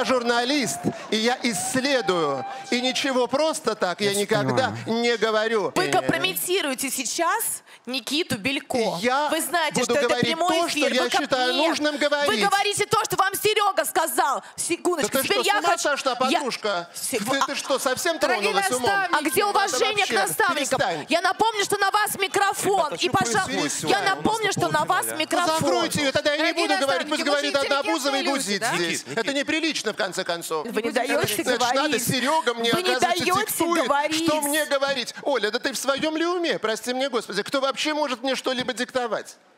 Я журналист, и я исследую. И ничего просто так я никогда не говорю. Вы компрометируете сейчас Никиту Белько. Я Вы знаете, буду что это говорить прямой то, эфир. что я считаю нужным говорить. Вы говорите то, что вам Серега сказал. Секундочку, Да ты теперь что, я с ума хочу... сошла, подружка? Ты что, совсем тронулась умом? А где уважение к наставникам? Перестань. Я напомню, что на вас микрофон. И, пожалуйста, я напомню, что на вас микрофон. Закройте ее, тогда я не Дорогие буду говорить. Пусть наставники, говорит вы одна очень Бузова и интеллигентные гузит люди, да? здесь. Это неприлично, в конце концов. Вы не даете Значит, надо говорить. Серега мне, Вы не оказывается, даете диктует, говорить. что мне говорить. Оля, да ты в своем ли уме? Прости мне, Господи. Кто вообще может мне что-либо диктовать?